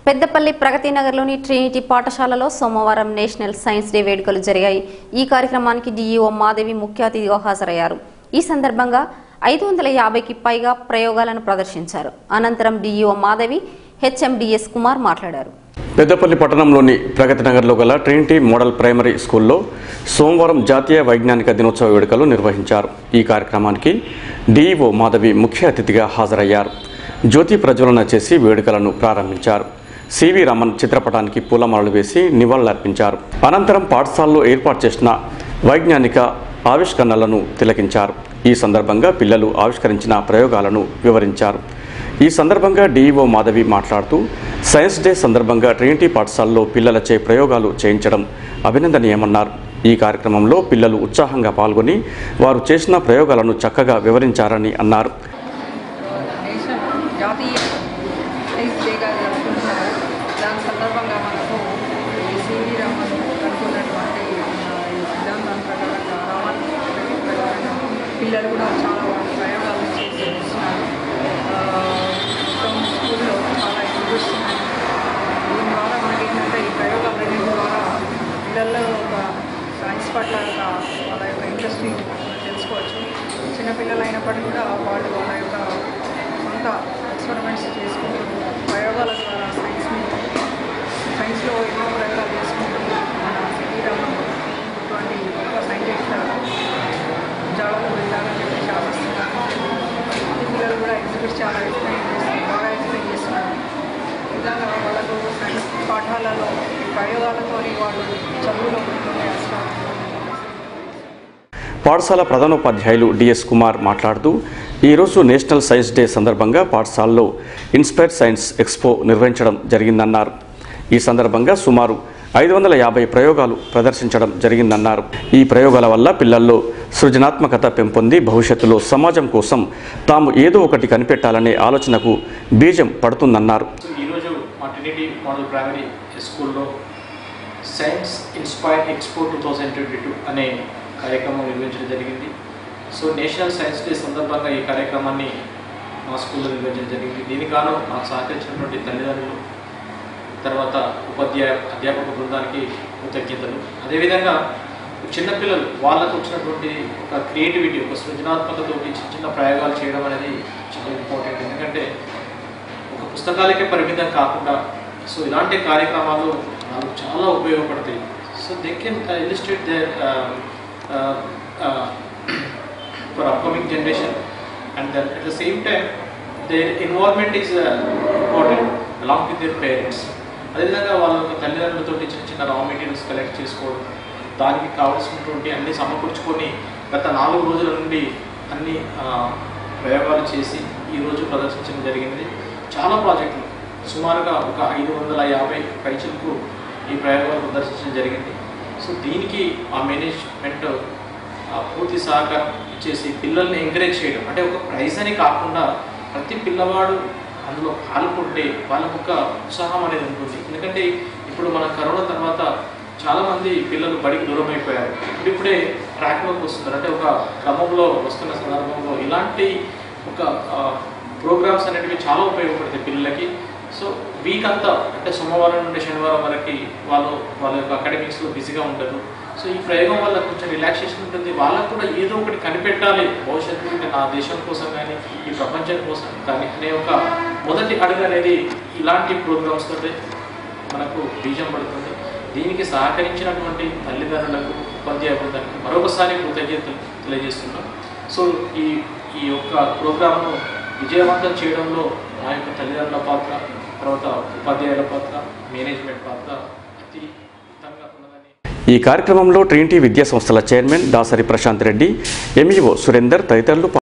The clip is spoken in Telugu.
పెద్దపల్లి ప్రగతి నగర్లోని ట్రినిటీ పాఠశాలలో సోమవారం నేషనల్ సైన్స్ డే వేడుకలు జరిగాయి। ఈ కార్యక్రమానికి డిఇఓ మాధవి ముఖ్య అతిథిగా హాజరయ్యారు। ఈ సందర్భంగా 550కి పైగా ప్రయోగాలను ప్రదర్శించారు। అనంతరం డిఇఓ మాధవి హెచ్ఎండిఎస్ కుమార్ మాట్లాడారు। పెద్దపల్లి పట్టణంలోని ప్రగతి నగర్లో గల ట్రినిటీ మోడల్ ప్రైమరీ స్కూల్లో సోమవారం జాతీయ వైజ్ఞానిక దినోత్సవ వేడుకలు నిర్వహించారు। ఈ కార్యక్రమానికి డిఇఓ మాధవి ముఖ్య అతిథిగా హాజరయ్యారు। జ్యోతి ప్రజ్వలన చేసి వేడుకలను ప్రారంభించారు। సివి రమణ్ చిత్రపటానికి పూలమాలలు వేసి నివాళులర్పించారు। అనంతరం పాఠశాలలో ఏర్పాటు చేసిన వైజ్ఞానిక ఆవిష్కరణలను తిలకించారు। ఈ సందర్భంగా పిల్లలు ఆవిష్కరించిన ప్రయోగాలను వివరించారు। ఈ సందర్భంగా డిఇఓ మాధవి మాట్లాడుతూ సైన్స్ డే సందర్భంగా ట్రినిటీ పాఠశాలలో పిల్లలచే ప్రయోగాలు చేయించడం అభినందనీయమన్నారు। ఈ కార్యక్రమంలో పిల్లలు ఉత్సాహంగా పాల్గొని వారు చేసిన ప్రయోగాలను చక్కగా వివరించారని అన్నారు। దాని సందర్భంగా మనకు సివి రమణ్ కనుక్కున్నటువంటి సిద్ధాంతం ప్రకారంగా పిల్లలు కూడా చాలా ప్రయోగాలు చేస్తున్నారు। స్కూల్లో చాలా ఎదుగుతున్నాయి। దీని ద్వారా మనకి ఏంటంటే ఈ ప్రయోగాలన్నింటి ద్వారా పిల్లల్లో ఒక సైన్స్ పట్ల వాళ్ళ యొక్క ఇంట్రెస్ట్ని తెలుసుకోవచ్చు। చిన్నపిల్లలు అయినప్పటికీ కూడా వాళ్ళు వాళ్ళ యొక్క సొంత ఎక్స్పెరిమెంట్స్ చేసుకుంటూ ప్రయోగాల ద్వారా సైన్స్లో ఎన్నో ప్రయోగాలు చేసుకుంటూ మన సివి రమణ్ ఇటువంటి గొప్ప సైంటిస్ట్ జాడలో వెళ్ళాలని చెప్పేసి ఆశిస్తున్నాను। పిల్లలు కూడా ఎగ్జిబిట్ చాలా బాగా ఎక్స్ప్లెయిన్ చేస్తున్నారు। విధంగా వాళ్ళకు సైన్స్ పాఠాలలో ప్రయోగాలతో వాళ్ళు చదువులో ముందుండే పాఠశాల ప్రధానోపాధ్యాయులు డిఎస్ కుమార్ మాట్లాడుతూ ఈరోజు నేషనల్ సైన్స్ డే సందర్భంగా పాఠశాలలో ఇన్స్పైర్ సైన్స్ ఎక్స్పో నిర్వహించడం జరిగిందన్నారు। ఈ సందర్భంగా సుమారు 550 ప్రయోగాలు ప్రదర్శించడం జరిగిందన్నారు। ఈ ప్రయోగాల వల్ల పిల్లల్లో సృజనాత్మకత పెంపొంది భవిష్యత్తులో సమాజం కోసం తాము ఏదో ఒకటి కనిపెట్టాలనే ఆలోచనకు బీజం పడుతుందన్నారు। ఈరోజు మా ట్రినిటీ మోడల్ ప్రైమరీ స్కూల్లో సైన్స్ ఇన్స్పైర్ ఎక్స్పో 2022 అనే కార్యక్రమం నిర్వహించడం జరిగింది। సో నేషనల్ సైన్స్ డే సందర్భంగా ఈ కార్యక్రమాన్ని మా స్కూల్లో నిర్వహించడం జరిగింది। దీనికి గాను నాకు సహకరించినటువంటి తల్లిదండ్రులు, తర్వాత అధ్యాపక బృందానికి కృతజ్ఞతలు। అదేవిధంగా చిన్నపిల్లలు వాళ్ళకు వచ్చినటువంటి ఒక క్రియేటివిటీ, ఒక సృజనాత్మకతో చిన్న ప్రయోగాలు చేయడం అనేది చాలా ఇంపార్టెంట్। ఎందుకంటే ఒక పుస్తకాలకే పరిమితం కాకుండా సో ఇలాంటి కార్యక్రమాలు వాళ్ళకు చాలా ఉపయోగపడతాయి। So they can illustrate their for upcoming generation, and then at the same time their involvement is important along with their parents. అదేవిధంగా వాళ్ళ తల్లిదండ్రులతో చిన్న చిన్న రా మెటీరియల్స్ కలెక్ట్ చేసుకోవడం, దానికి కావాల్సినటువంటి అన్ని సమకూర్చుకొని గత 4 రోజుల నుండి అన్ని ప్రయోగాలు చేసి ఈరోజు ప్రదర్శించడం జరిగింది। చాలా ప్రాజెక్టులు సుమారుగా ఒక 550 పైచలకు ఈ ప్రయోగాలు ప్రదర్శించడం జరిగింది। సో దీనికి ఆ మేనేజ్మెంట్ పూర్తి సహకారం ఇచ్చేసి పిల్లల్ని ఎంకరేజ్ చేయడం, అంటే ఒక ప్రైజ్ అని కాకుండా ప్రతి పిల్లవాడు అందులో పాల్గొంటే వాళ్ళకు ఒక ఉత్సాహం అనేది ఉంటుంది। ఎందుకంటే ఇప్పుడు మన కరోనా తర్వాత చాలామంది పిల్లలు బడికి దూరం అయిపోయారు, ఇప్పుడిప్పుడే ట్రాక్లోకి వస్తున్నారు। అంటే ఒక క్రమంలో వస్తున్న సందర్భంలో ఇలాంటి ఒక ప్రోగ్రామ్స్ అనేటివి చాలా ఉపయోగపడతాయి పిల్లలకి। సో వీక్ అంతా అంటే సోమవారం నుండి శనివారం వరకు వాళ్ళ యొక్క అకాడమిక్స్లో బిజీగా ఉంటారు। సో ఈ ప్రయోగం వల్ల కొంచెం రిలాక్సేషన్ ఉంటుంది, వాళ్ళకు కూడా ఏదో ఒకటి కనిపెట్టాలి భవిష్యత్తు, అంటే నా దేశం కోసం కానీ ఈ ప్రపంచం కోసం కానీ అనే ఒక మొదటి అడుగు అనేది ఇలాంటి ప్రోగ్రామ్స్ తోటి మనకు బీజం పడుతుంది। దీనికి సహకరించినటువంటి తల్లిదండ్రులకు, ఉపాధ్యాయ బృందానికి మరొకసారి కృతజ్ఞతలు తెలియజేస్తున్నాం। సో ఈ యొక్క ప్రోగ్రామ్ను విజయవంతం చేయడంలో మా యొక్క తల్లిదండ్రుల పాత్ర, తర్వాత ఉపాధ్యాయుల పాత్ర, మేనేజ్మెంట్ పాత్ర అత్యంతంగా ఉన్నదని। ఈ కార్యక్రమంలో ట్రినిటీ విద్యా సంస్థల చైర్మన్ దాసరి ప్రశాంత్ రెడ్డి, ఎంఈఓ సురేందర్ తదితరులు